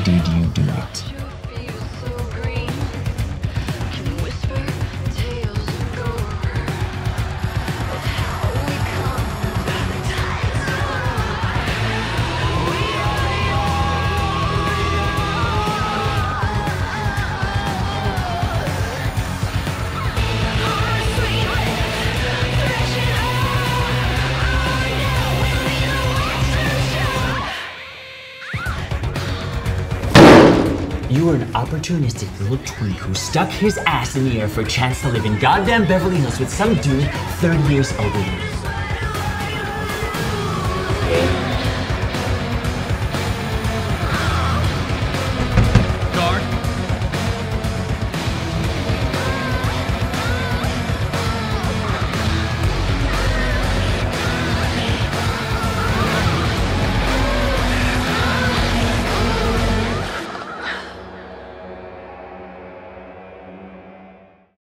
did you do it? You were an opportunistic little tweet who stuck his ass in the air for a chance to live in goddamn Beverly Hills with some dude 30 years older than you.